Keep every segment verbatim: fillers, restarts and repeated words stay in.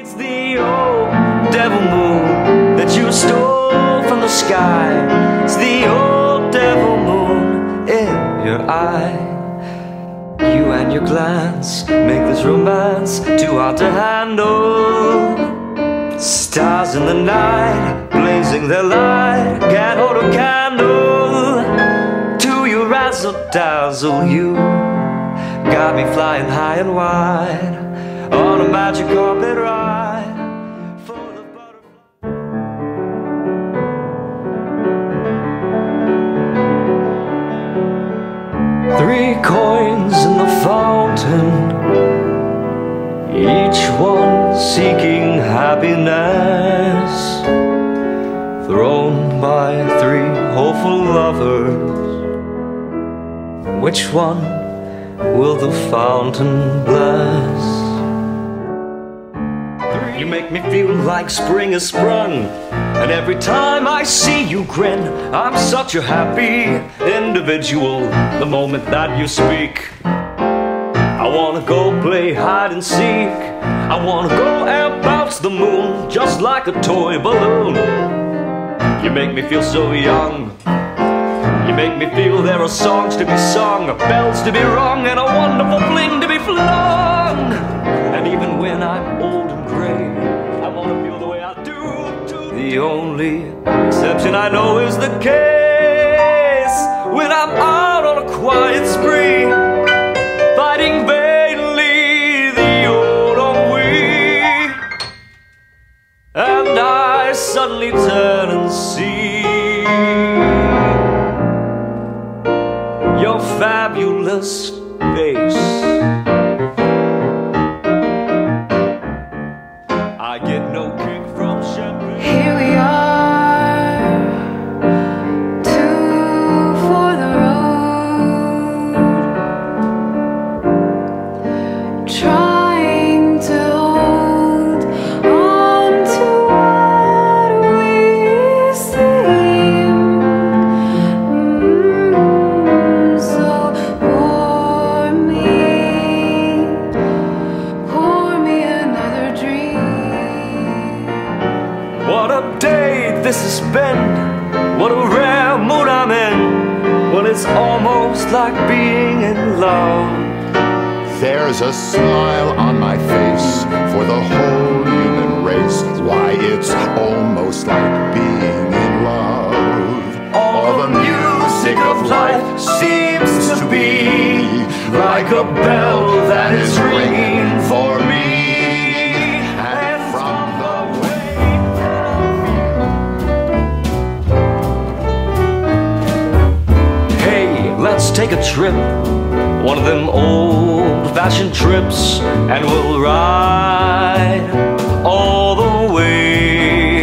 It's the old devil moon that you stole from the sky. It's the old devil moon in your eye. You and your glance make this romance too hard to handle. Stars in the night, blazing their light, can't hold a candle to your razzle dazzle. You got me flying high and wide on a magic carpet ride full of butterflies. Three coins in the fountain, each one seeking happiness, thrown by three hopeful lovers. Which one will the fountain bless? You make me feel like spring has sprung, and every time I see you grin, I'm such a happy individual the moment that you speak. I wanna go play hide and seek, I wanna go and bounce the moon just like a toy balloon. You make me feel so young, you make me feel there are songs to be sung, bells to be rung, and a wonderful fling to be flung. And even when I'm old and gray, I wanna feel the way I do too. The only exception I know is the case when I'm out on a quiet spree, fighting vainly the old ennui. And I suddenly turn and see your fabulous face. I get no kick from champagne. Here we are, two for the road, trying to hold on to what we seem. Mm, so pour me, pour me another dream. What a day this has been, what a rare mood I'm in, when it's almost like being in love. There's a smile on my face for the whole human race. Why, it's almost like being in love. All the music of life seems to be like a bell that is ringing for me. And from the way that I feel, hey, let's take a trip, one of them old-fashioned trips, and we'll ride all the way.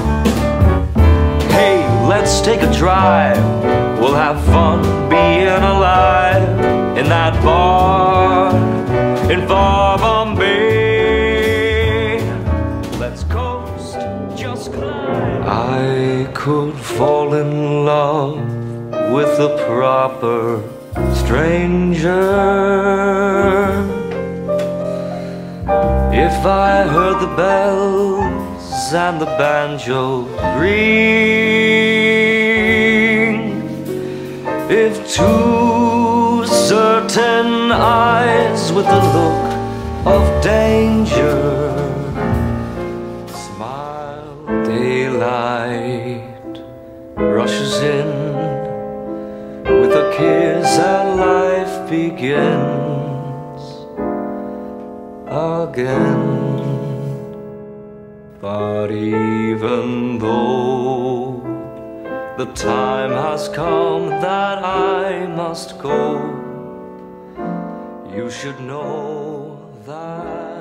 Hey, let's take a drive, we'll have fun being alive in that bar in far Bombay. Let's coast, just climb. I could fall in love with the proper stranger if I heard the bells and the banjo ring, if two certain eyes with the look of danger smile, daylight rushes in with a kiss and life begins again. But even though the time has come that I must go, you should know that